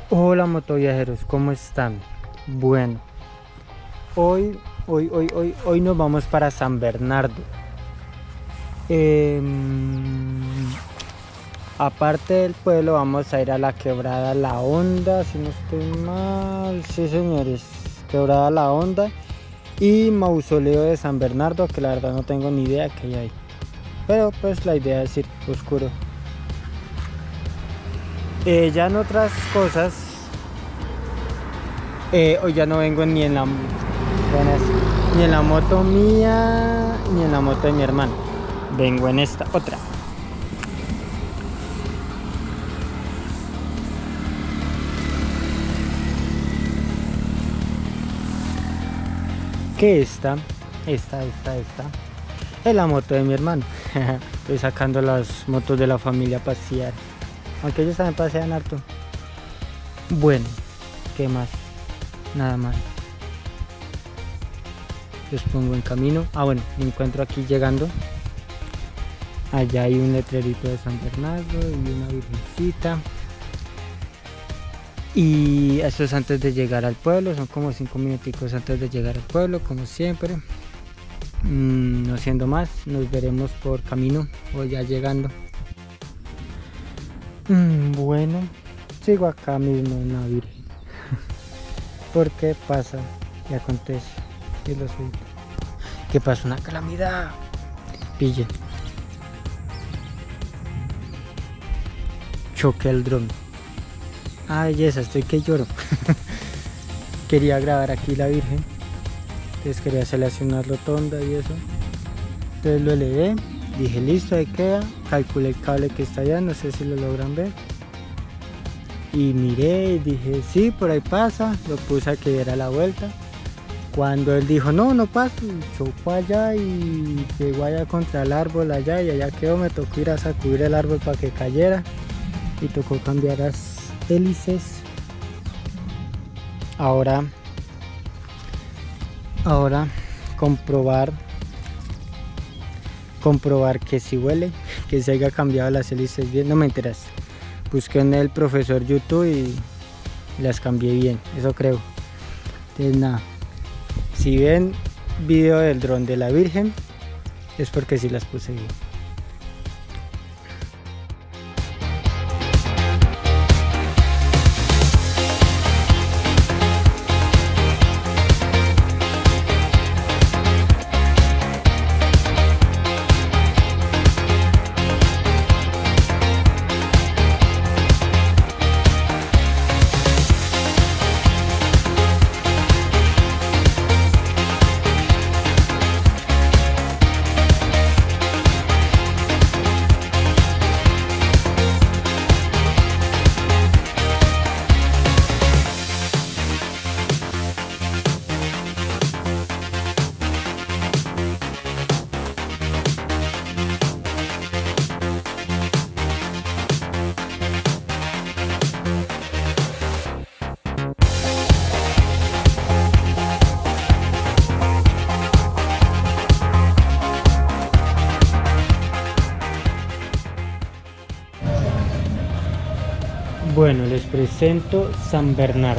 Hola motoviajeros, ¿cómo están? Bueno, hoy nos vamos para San Bernardo. Em, Aparte del pueblo vamos a ir a la quebrada La Honda, si no estoy mal. Sí, señores, quebrada La Honda y mausoleo de San Bernardo, que la verdad no tengo ni idea qué hay ahí. Pero pues la idea es ir oscuro. Ya en otras cosas, hoy ya no vengo ni en la moto mía ni en la moto de mi hermano. Vengo en esta otra. Que esta es la moto de mi hermano. Estoy sacando las motos de la familia a pasear. Aunque ellos también pasean harto. Bueno, ¿qué más? Nada más. Los pongo en camino. Ah, bueno, me encuentro aquí llegando. Allá hay un letrerito de San Bernardo y una virgencita. Y eso es antes de llegar al pueblo, son como 5 minuticos antes de llegar al pueblo, como siempre. No siendo más, nos veremos por camino o ya llegando. Bueno, sigo acá mismo en la Virgen. Porque pasa y acontece y lo suelto. Que pasa una calamidad. Pille. Choque el dron. Ah, belleza, estoy que lloro. Quería grabar aquí la Virgen. Entonces quería hacerle así una rotonda y eso. Entonces lo elevé. Dije, listo, ahí queda. Calculé el cable que está allá, no sé si lo logran ver. Y miré y dije, sí, por ahí pasa. Lo puse a que diera la vuelta. Cuando él dijo, no, no pasa, chocó allá y llegó allá contra el árbol allá y allá quedó. Me tocó ir a sacudir el árbol para que cayera. Y tocó cambiar las hélices. Ahora comprobar que si huele, que se haya cambiado las hélices bien. No me enteras. Busqué en el profesor YouTube y las cambié bien, eso creo. Entonces nada, si ven video del dron de la Virgen es porque sí las puse bien. Bueno, les presento San Bernardo.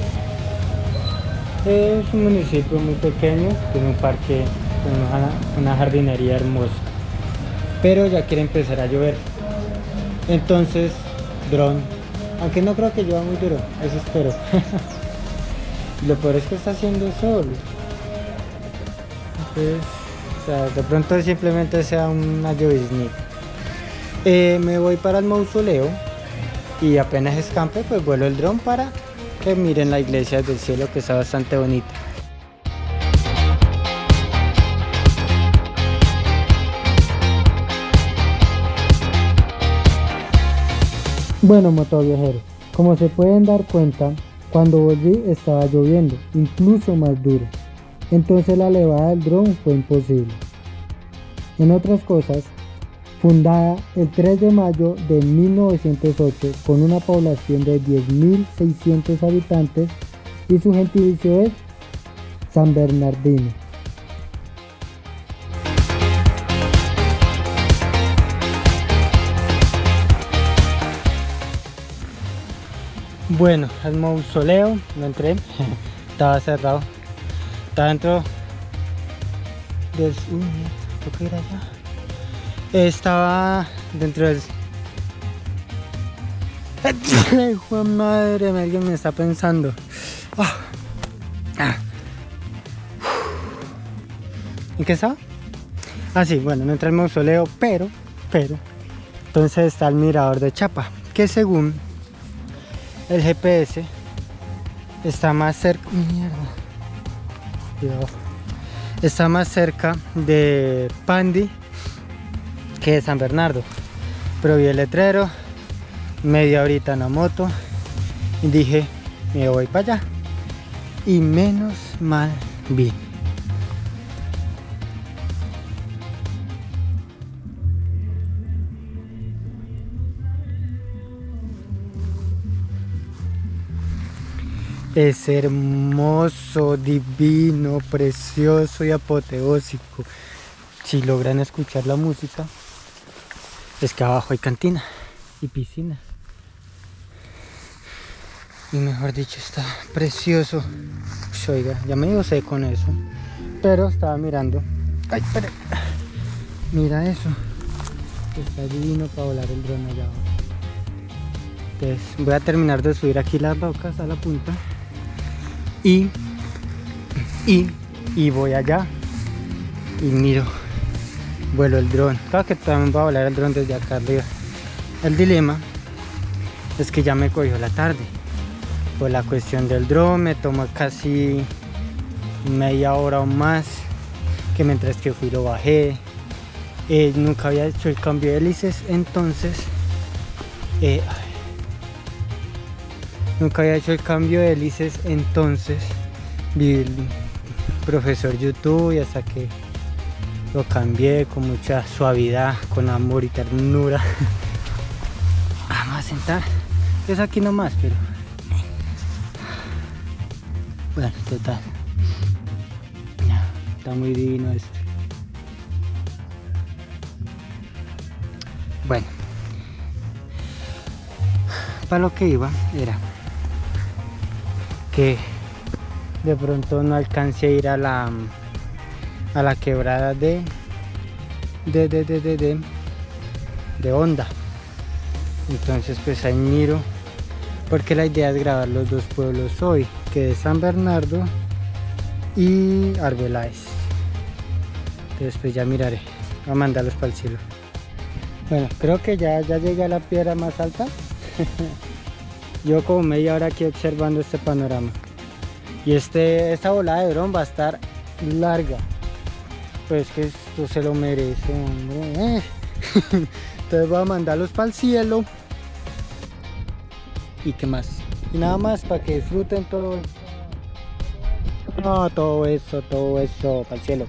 Es un municipio muy pequeño, tiene un parque con una jardinería hermosa, pero ya quiere empezar a llover. Entonces, dron, aunque no creo que llueva muy duro, eso espero. Lo peor es que está haciendo sol. Entonces, o sea, de pronto simplemente sea una lloviznita. Me voy para el mausoleo y apenas escampe, pues vuelo el dron para que miren la iglesia desde el cielo, que está bastante bonita. Bueno, motoviajeros, como se pueden dar cuenta, cuando volví estaba lloviendo, incluso más duro. Entonces la elevada del dron fue imposible. En otras cosas, fundada el 3 de mayo de 1908 con una población de 10.600 habitantes y su gentilicio es San Bernardino. Bueno, el mausoleo, no entré, estaba cerrado, estaba dentro del... Uy, mierda, toca ir allá. Estaba dentro del... Hijo de madre, alguien me está pensando. Ah. Ah. ¿En qué estaba? Ah, sí, bueno, no entré al mausoleo, pero, entonces está el mirador de Chapa, que según el GPS está más cerca... Mierda. Cuidado. Está más cerca de Pandi que de San Bernardo. Pero vi el letrero, media horita en la moto y dije, me voy para allá. Y menos mal vi. Es hermoso, divino, precioso y apoteósico. Si logran escuchar la música, es que abajo hay cantina y piscina. Y mejor dicho, está precioso. Uy, oiga, ya me dio sed con eso. Pero estaba mirando. Ay, espera. Mira eso. Está divino para volar el dron allá abajo. Entonces voy a terminar de subir aquí las rocas a la punta. Y voy allá y miro, vuelo el dron. Claro que también voy a volar el dron desde acá arriba. El dilema es que ya me cogió la tarde. Por la cuestión del dron me tomó casi media hora o más, que mientras que fui lo bajé. Nunca había hecho el cambio de hélices, entonces vi el profesor YouTube y hasta que lo cambié con mucha suavidad, con amor y ternura. Vamos a sentar. Es aquí nomás, pero bueno, total. Está muy divino esto. Bueno, para lo que iba era que de pronto no alcancé a ir a la quebrada de Honda. Entonces pues ahí miro, porque la idea es grabar los dos pueblos hoy, que es San Bernardo y Arbeláez. Entonces pues ya miraré, voy a mandarlos para el cielo. Bueno, creo que ya llegué a la piedra más alta. Yo como media hora aquí observando este panorama. Y esta volada de dron va a estar larga. Pues que esto se lo merece, hombre. Entonces voy a mandarlos para el cielo. ¿Y qué más? Y nada más para que disfruten todo. No, todo eso para el cielo.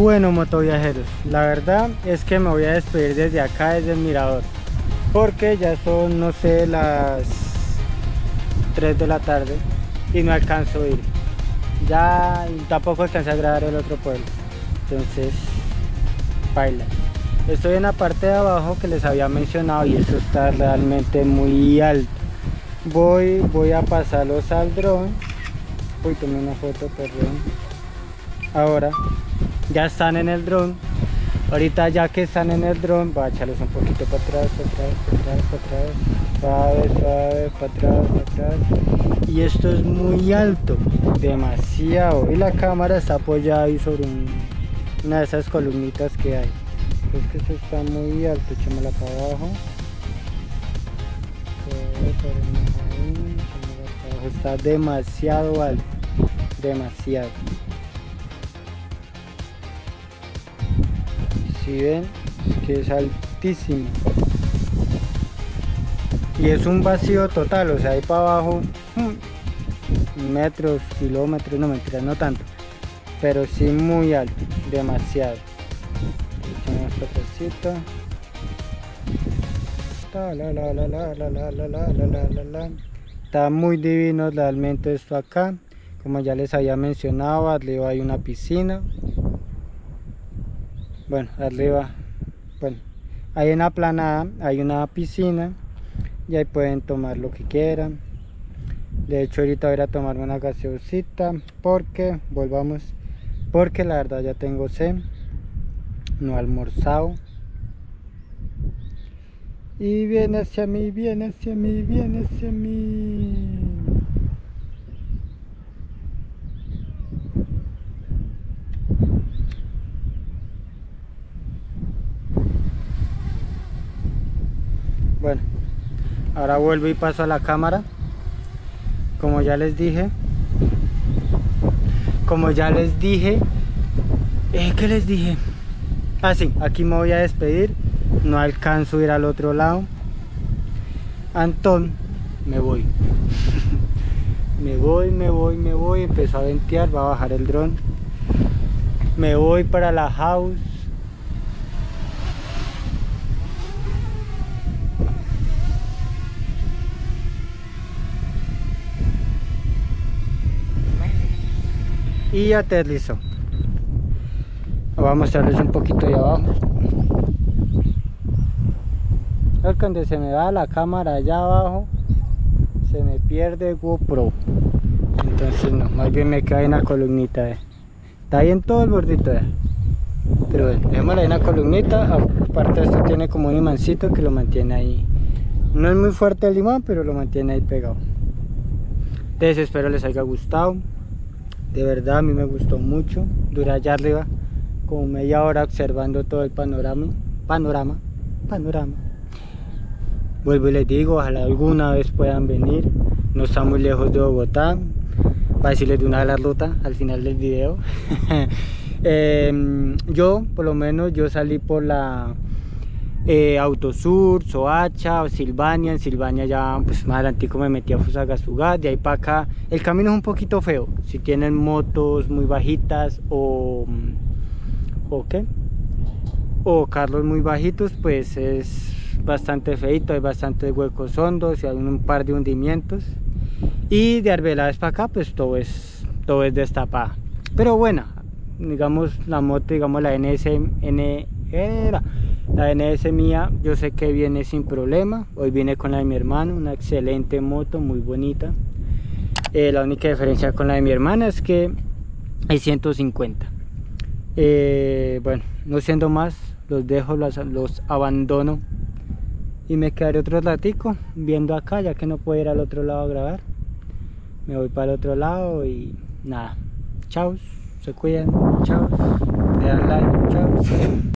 Bueno, motoviajeros, la verdad es que me voy a despedir desde acá, desde el mirador, porque ya son, no sé, las 3 de la tarde y no alcanzo a ir. Ya tampoco alcancé a grabar el otro pueblo, entonces baila. Estoy en la parte de abajo que les había mencionado y eso está realmente muy alto. Voy a pasarlos al dron. Uy, tomé una foto, perdón. Ahora ya están en el dron. Ahorita ya que están en el dron, voy a echarlos un poquito para atrás, suave, suave, para atrás. Y esto es muy alto, demasiado. Y la cámara está apoyada ahí sobre una de esas columnitas que hay. Es que esto está muy alto, echémosla para abajo. Está demasiado alto, demasiado. Si ven, es que es altísimo y es un vacío total, o sea, ahí para abajo metros, kilómetros, no mentiras, no tanto, pero sí muy alto, demasiado. Echamos papacito. Está muy divino realmente esto acá. Como ya les había mencionado, arriba hay una piscina. Bueno, arriba, bueno, ahí en la planada hay una piscina y ahí pueden tomar lo que quieran. De hecho, ahorita voy a ir a tomarme una gaseosita porque porque la verdad ya tengo sed, no he almorzado. Y viene hacia mí, viene hacia mí, viene hacia mí. Bueno, ahora vuelvo y paso a la cámara. Como ya les dije, ¿qué les dije? Ah, sí, aquí me voy a despedir. No alcanzo a ir al otro lado. Antón, me voy. me voy. Empezó a ventear, va a bajar el dron. Me voy para la house. Y aterrizó. Voy a mostrarles un poquito de abajo. Cuando se me va la cámara allá abajo, se me pierde GoPro. Entonces no, más bien me queda en la columnita. Está ahí en todo el bordito. Pero bueno, dejémosla en la columnita. Aparte esto tiene como un imancito que lo mantiene ahí. No es muy fuerte el imán, pero lo mantiene ahí pegado. Entonces espero les haya gustado. De verdad a mí me gustó mucho. Duré allá arriba como media hora observando todo el panorama. Vuelvo y les digo, ojalá alguna vez puedan venir. No está muy lejos de Bogotá. Para decirles de una de la ruta al final del video. Yo, por lo menos, yo salí por la Autosur, Soacha o Silvania. En Silvania ya, pues más adelantico me metí a Fusagasugá. De ahí para acá, el camino es un poquito feo. Si tienen motos muy bajitas o carros muy bajitos, pues es bastante feito, hay bastantes huecos hondos y hay un par de hundimientos. Y de Arbeláez para acá, pues todo es destapada. Pero bueno, digamos la moto, digamos la la NS mía, yo sé que viene sin problema. Hoy viene con la de mi hermano, una excelente moto, muy bonita. La única diferencia con la de mi hermana es que hay 150. Bueno, no siendo más, los dejo, los abandono y me quedaré otro ratico viendo acá, ya que no puedo ir al otro lado a grabar. Me voy para el otro lado y nada, chao, se cuidan, chao, le dan like, chao.